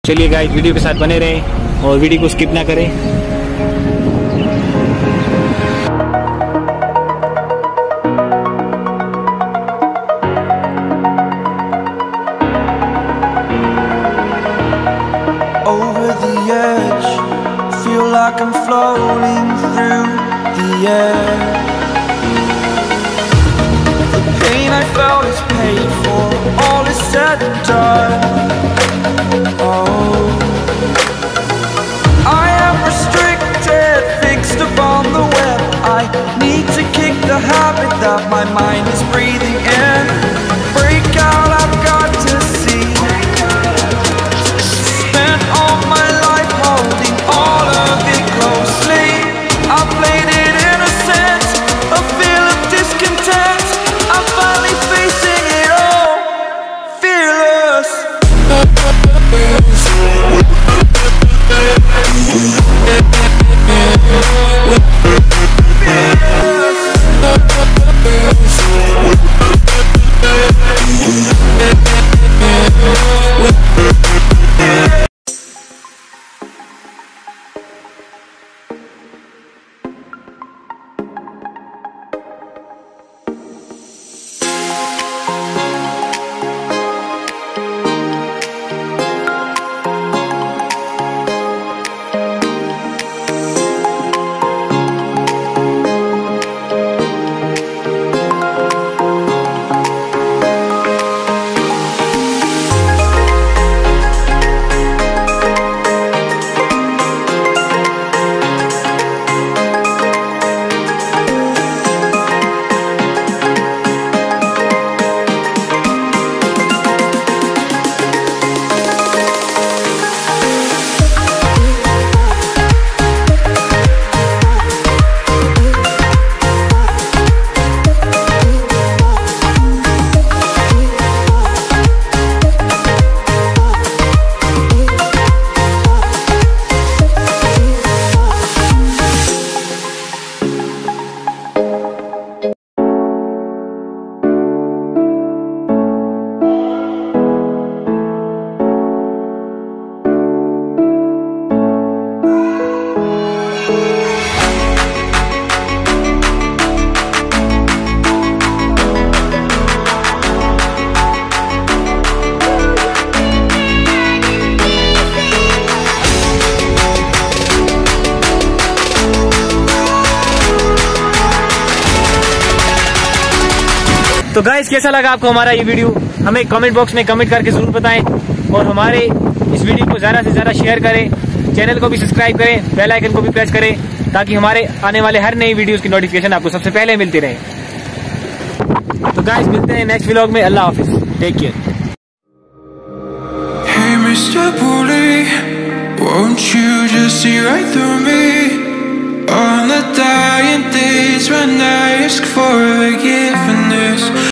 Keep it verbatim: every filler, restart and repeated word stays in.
चलिए guys, video के साथ बने रहें और वीडियो को स्किप ना करें। Over the edge, feel like I'm floating through the air. The pain I felt is paid for, all is said and done. Oh, I am restricted, fixed upon the web. I need to kick the habit that my mind is breathing in. Break out, I've got to see. Spent all my life holding all of it closely. I played it innocent, a feel of discontent. I'm finally facing it all, fearless. तो guys, कैसा लगा आपको हमारा ये video? हमें comment box में comment करके जरूर बताएं और हमारे इस वीडियो को ज्यादा से ज्यादा शेयर करें। चैनल को भी सब्सक्राइब करें, बेल आइकन को भी प्रेस करें ताकि हमारे आने वाले हर नई वीडियोस की नोटिफिकेशन आपको सबसे पहले मिलती रहे। तो गाइस, मिलते हैं नेक्स्ट व्लॉग में। अल्लाह हाफिज, take care. Hey Mister Bully, won't you just see right through me? On the dying days when I ask for forgiveness.